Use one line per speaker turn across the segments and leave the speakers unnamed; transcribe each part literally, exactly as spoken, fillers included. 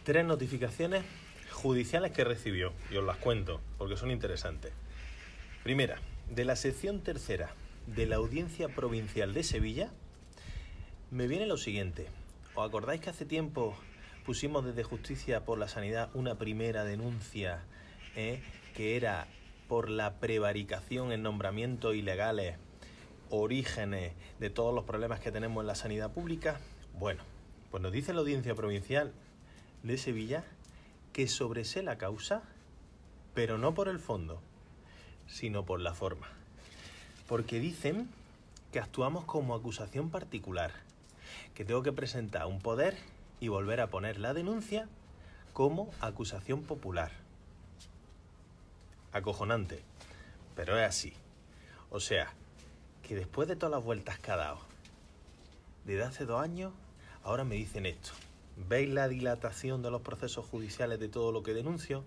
tres notificaciones judiciales que recibió, y os las cuento porque son interesantes. Primera, de la sección tercera de la Audiencia Provincial de Sevilla, me viene lo siguiente. ¿Os acordáis que hace tiempo pusimos desde Justicia por la Sanidad una primera denuncia eh, que era por la prevaricación en nombramientos ilegales, orígenes de todos los problemas que tenemos en la sanidad pública? Bueno, pues nos dice la Audiencia Provincial de Sevilla que sobresee la causa, pero no por el fondo, sino por la forma. Porque dicen que actuamos como acusación particular, que tengo que presentar un poder y volver a poner la denuncia como acusación popular. Acojonante, pero es así. O sea, que después de todas las vueltas que ha dado, desde hace dos años, ahora me dicen esto. ¿Veis la dilatación de los procesos judiciales de todo lo que denuncio?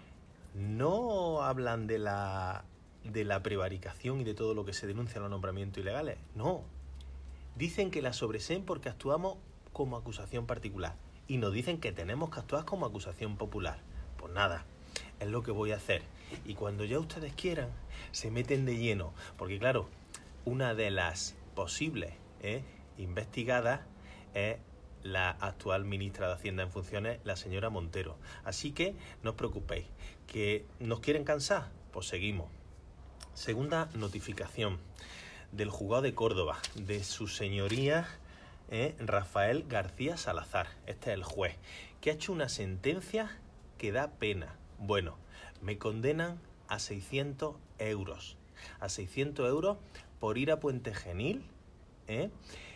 No hablan de la, de la prevaricación y de todo lo que se denuncia en los nombramientos ilegales. No. Dicen que la sobreseen porque actuamos como acusación particular. Y nos dicen que tenemos que actuar como acusación popular. Pues nada, es lo que voy a hacer. Y cuando ya ustedes quieran, se meten de lleno. Porque claro, una de las posibles ¿eh? investigadas es la actual ministra de Hacienda en funciones, la señora Montero. Así que no os preocupéis. ¿Que nos quieren cansar? Pues seguimos. Segunda notificación del juzgado de Córdoba, de su señoría eh, Rafael García Salazar. Este es el juez, que ha hecho una sentencia que da pena. Bueno, me condenan a seiscientos euros. A seiscientos euros por ir a Puente Genil eh,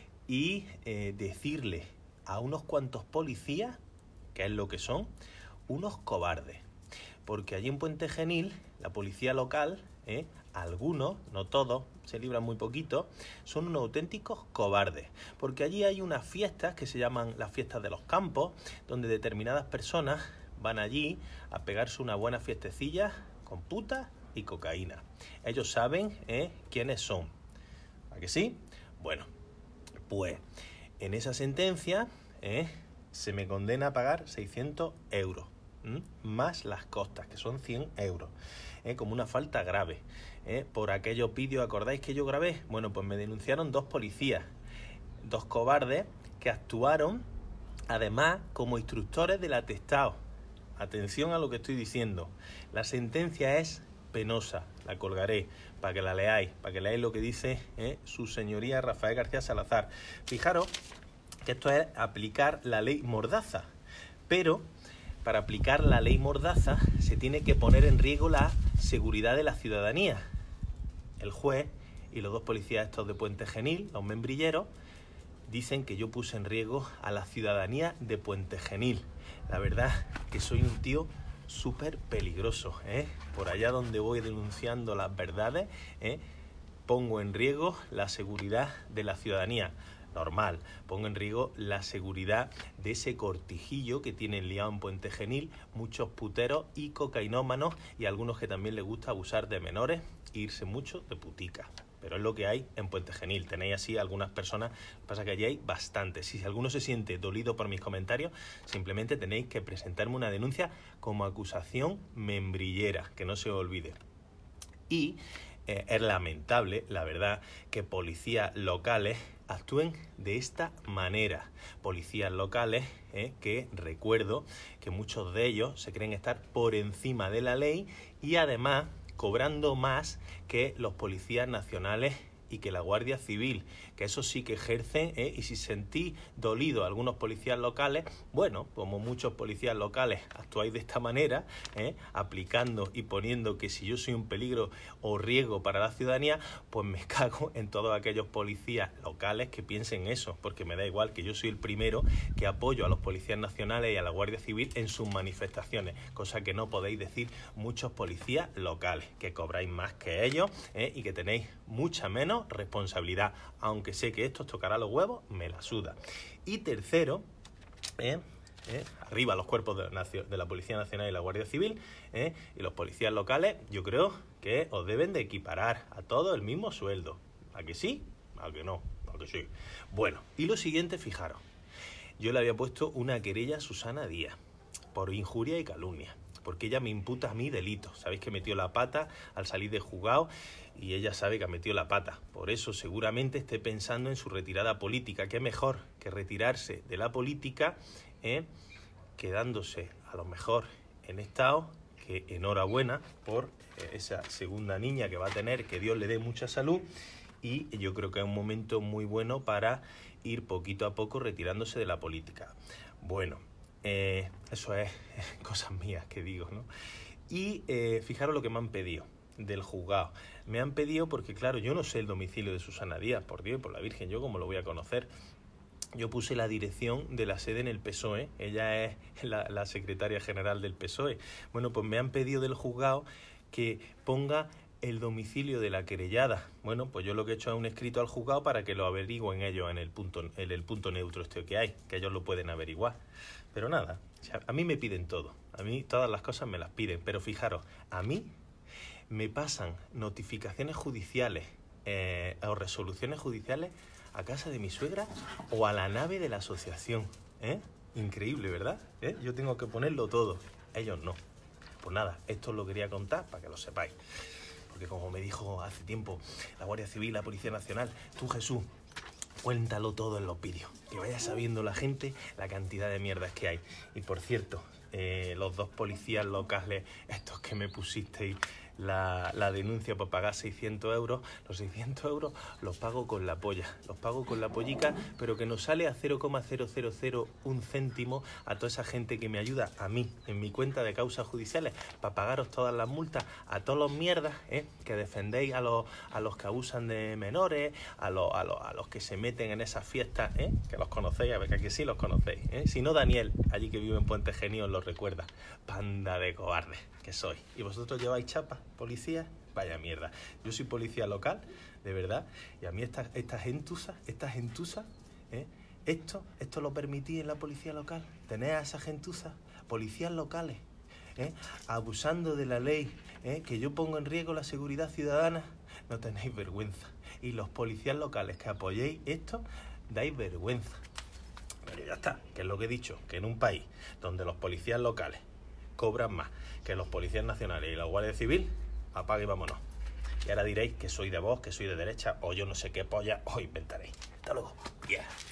y eh, decirle a unos cuantos policías, que es lo que son, unos cobardes. Porque allí en Puente Genil, la policía local, eh, algunos, no todos, se libran muy poquito, son unos auténticos cobardes. Porque allí hay unas fiestas que se llaman las fiestas de los campos, donde determinadas personas van allí a pegarse una buena fiestecilla con putas y cocaína. Ellos saben eh, quiénes son. ¿A que sí? Bueno, pues en esa sentencia eh, se me condena a pagar seiscientos euros, ¿m? Más las costas, que son cien euros, eh, como una falta grave. Eh, por aquellos vídeos, ¿acordáis que yo grabé? Bueno, pues me denunciaron dos policías, dos cobardes, que actuaron además como instructores del atestado. Atención a lo que estoy diciendo. La sentencia es penosa, la colgaré para que la leáis, para que leáis lo que dice eh, su señoría Rafael García Salazar. Fijaros que esto es aplicar la ley Mordaza, pero para aplicar la ley Mordaza se tiene que poner en riesgo la seguridad de la ciudadanía. El juez y los dos policías estos de Puente Genil, los membrilleros, dicen que yo puse en riesgo a la ciudadanía de Puente Genil. La verdad que soy un tío súper peligroso, ¿eh? Por allá donde voy denunciando las verdades, ¿eh? pongo en riesgo la seguridad de la ciudadanía. Normal, pongo en riesgo la seguridad de ese cortijillo que tienen liado en Puente Genil, muchos puteros y cocainómanos y algunos que también les gusta abusar de menores e irse mucho de putica. Pero es lo que hay en Puente Genil. Tenéis así algunas personas, lo que pasa que allí hay bastantes. Si alguno se siente dolido por mis comentarios, simplemente tenéis que presentarme una denuncia como acusación membrillera, que no se os olvide. Y eh, es lamentable, la verdad, que policías locales actúen de esta manera. Policías locales eh, que recuerdo que muchos de ellos se creen estar por encima de la ley y además cobrando más que los policías nacionales y que la Guardia Civil, que eso sí que ejercen, ¿eh? Y si sentís dolido a algunos policías locales, bueno, como muchos policías locales actuáis de esta manera, ¿eh? aplicando y poniendo que si yo soy un peligro o riesgo para la ciudadanía, pues me cago en todos aquellos policías locales que piensen eso, porque me da igual, que yo soy el primero que apoyo a los policías nacionales y a la Guardia Civil en sus manifestaciones, cosa que no podéis decir muchos policías locales, que cobráis más que ellos, ¿eh? y que tenéis mucha menos responsabilidad, aunque sé que esto os tocará los huevos, me la suda. Y tercero, eh, eh, arriba los cuerpos de la, de la Policía Nacional y la Guardia Civil, eh, y los policías locales, yo creo que os deben de equiparar a todos el mismo sueldo. ¿A que sí? ¿A que no? ¿A que sí? Bueno, y lo siguiente, fijaros, yo le había puesto una querella a Susana Díaz, por injuria y calumnia, porque ella me imputa a mí delitos. Sabéis que metió la pata al salir de juzgado y ella sabe que ha metido la pata. Por eso seguramente esté pensando en su retirada política. ¿Qué mejor que retirarse de la política, eh, quedándose a lo mejor en estado? Que enhorabuena por esa segunda niña que va a tener, que Dios le dé mucha salud, y yo creo que es un momento muy bueno para ir poquito a poco retirándose de la política. Bueno, eh, eso es cosas mías que digo, ¿no? Y eh, fijaros lo que me han pedido del juzgado. Me han pedido porque, claro, yo no sé el domicilio de Susana Díaz, por Dios y por la Virgen, yo cómo lo voy a conocer. Yo puse la dirección de la sede en el P S O E, ella es la, la secretaria general del P S O E. Bueno, pues me han pedido del juzgado que ponga el domicilio de la querellada. Bueno, pues yo lo que he hecho es un escrito al juzgado para que lo averigüen ellos en el punto, en el punto neutro este que hay, que ellos lo pueden averiguar. Pero nada, a mí me piden todo, a mí todas las cosas me las piden, pero fijaros, a mí me pasan notificaciones judiciales eh, o resoluciones judiciales a casa de mi suegra o a la nave de la asociación, ¿eh? Increíble, ¿verdad? ¿Eh? Yo tengo que ponerlo todo, ellos no. Pues nada, esto os lo quería contar para que lo sepáis. Porque como me dijo hace tiempo la Guardia Civil, la Policía Nacional, tú, Jesús, cuéntalo todo en los vídeos, que vaya sabiendo la gente la cantidad de mierdas que hay. Y por cierto, eh, los dos policías locales, estos que me pusisteis la, la denuncia por pagar seiscientos euros, los seiscientos euros los pago con la polla, los pago con la pollica, pero que nos sale a cero coma cero cero cero un céntimo a toda esa gente que me ayuda a mí en mi cuenta de causas judiciales para pagaros todas las multas, a todos los mierdas, ¿eh? Que defendéis a los, a los que abusan de menores, a los, a, los, a los que se meten en esas fiestas, ¿eh? Que los conocéis, a ver que aquí sí los conocéis, ¿eh? Si no, Daniel, allí que vive en Puente Genio, os lo recuerda. Panda de cobardes que soy. ¿Y vosotros lleváis chapas, policía? Vaya mierda. Yo soy policía local, de verdad, y a mí estas esta gentusas, estas gentusas, ¿eh? Esto, esto lo permití en la policía local. Tener a esas gentusas, policías locales, ¿eh? Abusando de la ley, ¿eh? Que yo pongo en riesgo la seguridad ciudadana. No tenéis vergüenza. Y los policías locales que apoyéis esto, dais vergüenza. Pero ya está, que es lo que he dicho, que en un país donde los policías locales cobran más que los policías nacionales y la Guardia Civil, apague y vámonos. Y ahora diréis que soy de Vox, que soy de derecha, o yo no sé qué polla os inventaréis. Hasta luego. Yeah.